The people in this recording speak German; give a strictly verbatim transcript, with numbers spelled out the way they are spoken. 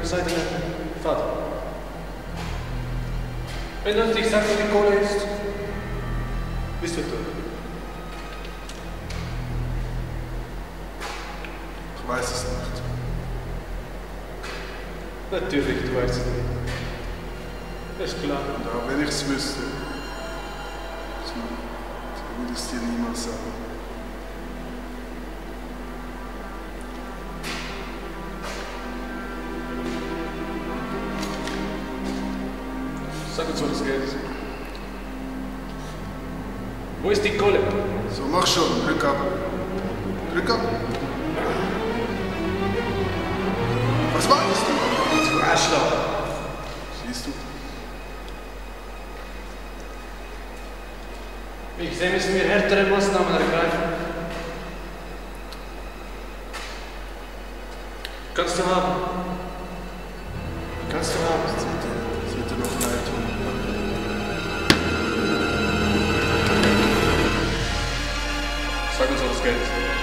seid ihr Vater. Wenn du nicht sagst, wo die Kohle ist, bist du tot. Ich weiß es nicht. Natürlich, du weißt es nicht. Ist klar. Ja, wenn ich es wüsste, so, so würde ich es dir niemals sagen. Sag uns, wo das Geld ist. Wo ist die Kohle? So, mach schon, drück ab. Drück ab. Was wartest du? Du Arschloch! Siehst du? Ich sehe, müssen wir härtere Maßnahmen ergreifen. Kannst du haben. Kannst du haben. Das wird dir, das wird dir noch leid tun. Sag uns, wo das Geld ist.